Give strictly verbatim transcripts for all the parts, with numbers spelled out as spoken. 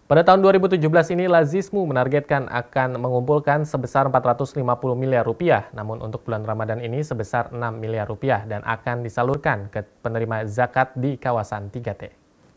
Pada tahun dua ribu tujuh belas ini, Lazismu menargetkan akan mengumpulkan sebesar empat ratus lima puluh miliar rupiah. Namun untuk bulan Ramadan ini sebesar enam miliar rupiah dan akan disalurkan ke penerima zakat di kawasan tiga T.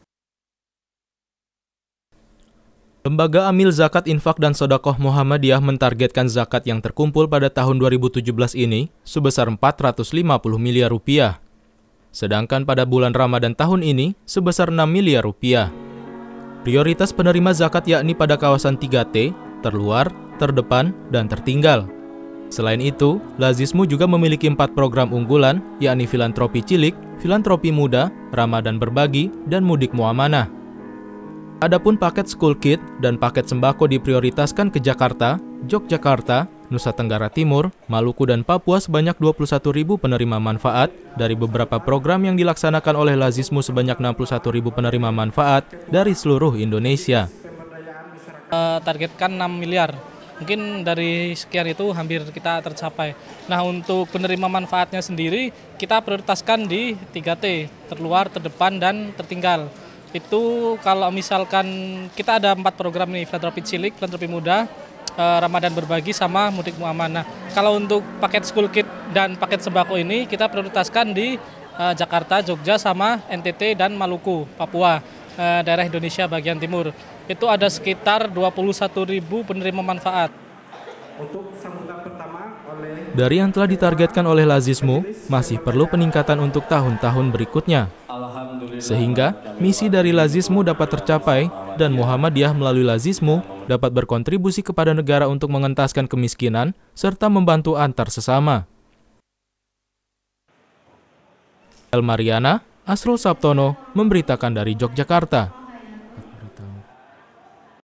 Lembaga Amil Zakat Infak dan Sodakoh Muhammadiyah mentargetkan zakat yang terkumpul pada tahun dua ribu tujuh belas ini sebesar empat ratus lima puluh miliar rupiah. Sedangkan pada bulan Ramadan tahun ini sebesar enam miliar rupiah. Prioritas penerima zakat yakni pada kawasan tiga T, terluar, terdepan, dan tertinggal. Selain itu, Lazismu juga memiliki empat program unggulan, yakni filantropi cilik, filantropi muda, Ramadan berbagi, dan mudik muamanah. Adapun paket school kit dan paket sembako diprioritaskan ke Jakarta, Yogyakarta, Nusa Tenggara Timur, Maluku, dan Papua sebanyak dua puluh satu ribu penerima manfaat dari beberapa program yang dilaksanakan oleh Lazismu sebanyak enam puluh satu ribu penerima manfaat dari seluruh Indonesia. Uh, targetkan enam miliar. Mungkin dari sekian itu hampir kita tercapai. Nah, untuk penerima manfaatnya sendiri kita prioritaskan di tiga T, terluar, terdepan, dan tertinggal. Itu kalau misalkan kita ada empat program nih, filantropi cilik, filantropi muda, Ramadan berbagi, sama mudik muamanah. Kalau untuk paket school kit dan paket sembako ini kita prioritaskan di uh, Jakarta, Jogja, sama N T T dan Maluku, Papua, uh, daerah Indonesia bagian timur. Itu ada sekitar dua puluh satu ribu penerima manfaat. Dari yang telah ditargetkan oleh Lazismu, masih perlu peningkatan untuk tahun-tahun berikutnya. Sehingga misi dari Lazismu dapat tercapai dan Muhammadiyah melalui Lazismu dapat berkontribusi kepada negara untuk mengentaskan kemiskinan serta membantu antar sesama. El Mariana, Asrul Sabtono memberitakan dari Yogyakarta.